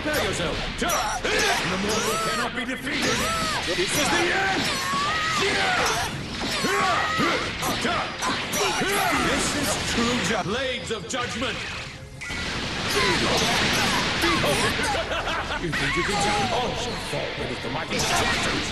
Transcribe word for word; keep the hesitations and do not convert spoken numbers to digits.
Prepare yourself. The mortal cannot be defeated. This is the end. This is true ju- Blades of Judgment. You think you can jump? All shall fall beneath the mighty shoulders.